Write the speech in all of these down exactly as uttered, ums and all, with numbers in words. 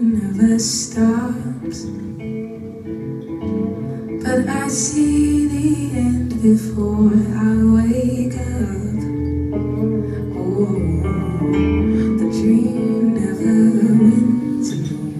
never stops, but I see the end before I wake up. Oh, the dream never wins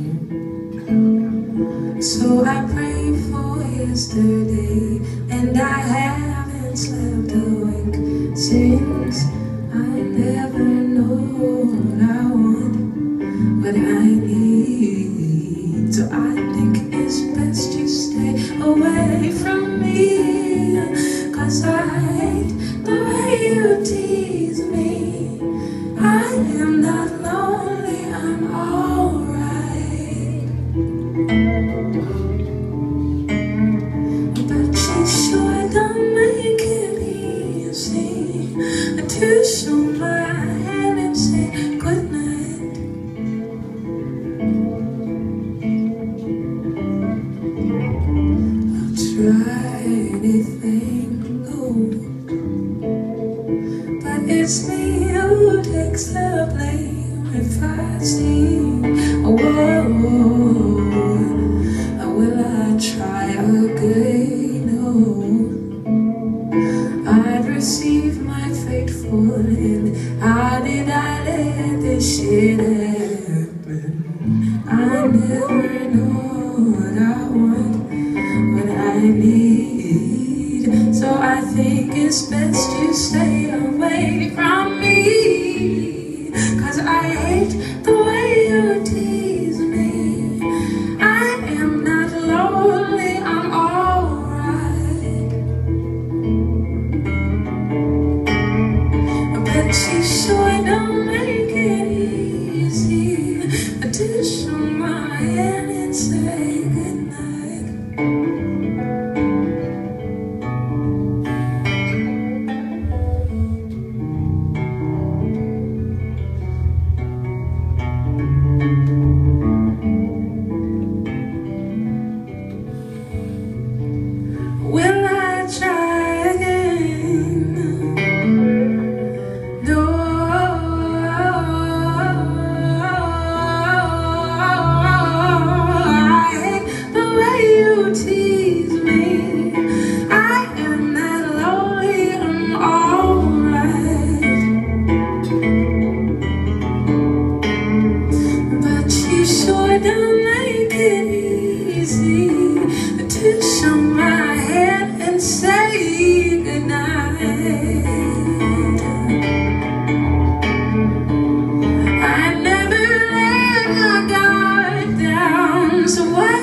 alone. So I pray for yesterday, and I haven't slept awake since. I never know what I want, what I need. So I think it's best you stay away from me, 'cause I hate the way you tease me. I am not lonely, I'm alright. But you sure don't make it easy to show my hand and say goodnight. I'll try anything, oh, but it's me who takes the blame if I see. Whoa, will I try again? Oh, I'd receive my fate full, and how did I let this shit happen? I never know what I want, what I need. So I think it's best you stay away from me, 'cause I hate the way you tease me. I am not lonely, I'm alright. But you sure don't make it easy to show my hand and say goodnight. Will I try again? No, I hate the way you tease me. I am not lonely, I'm alright. But you sure don't make it easy to show my hand and say goodnight. I never let my guard down, so why